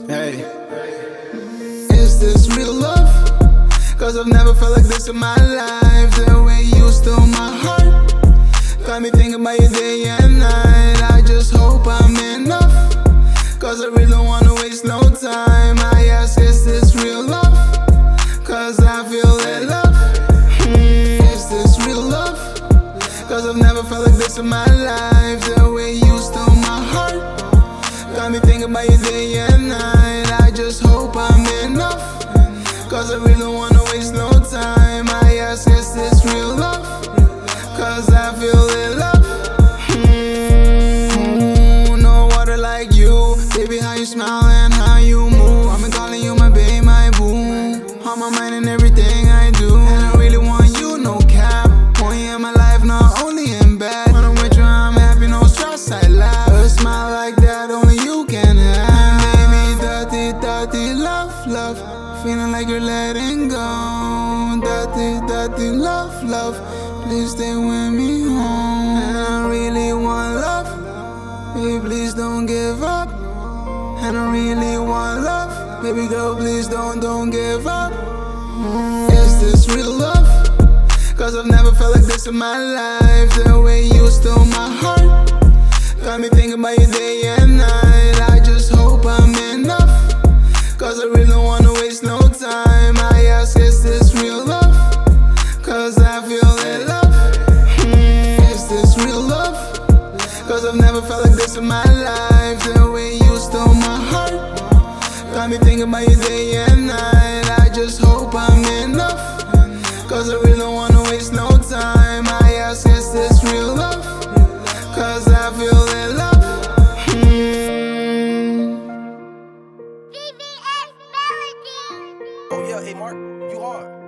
Hey, is this real love? Cause I've never felt like this in my life. The way you stole my heart got me thinking about you day and night. I just hope I'm enough, cause I really don't wanna waste no time. I ask, is this real love? Cause I feel in love. Is this real love? Cause I've never felt like this in my life. The way you stole my heart got me thinking about you day and night. I just hope I'm enough, cause I really don't wanna waste no time. I ask, is this real love? Cause I feel in love. No water like you. Baby, how you smile and how you move. I've been calling you my babe, my boo. On my mind and everything I do. And I really want you, no cap. Want you in my life, not only in bed. When I'm with you, I'm happy, no stress, I laugh. A smile like that, only you can have. Baby, dirty, dirty love, love. Feeling like you're letting go. Dirty, dirty love, love. Please stay with me home. And I really want love. Baby, please don't give up. And I really want love. Baby girl, please don't give up. Is this real love? Cause I've never felt like this in my life. The way you stole my heart got me thinking about you day and night. I just hope I'm enough, cause I really don't wanna waste no time. I ask, is this real love? Cause I feel in love. Is this real love? Cause I've never felt like this in my life. The way you stole my heart got me thinking about you day and night. I just hope I'm enough, cause I really don't wanna waste no time. I ask, is this real love? Cause I feel in love. Vvvsmelody. Oh yeah, hey Mark, you hard.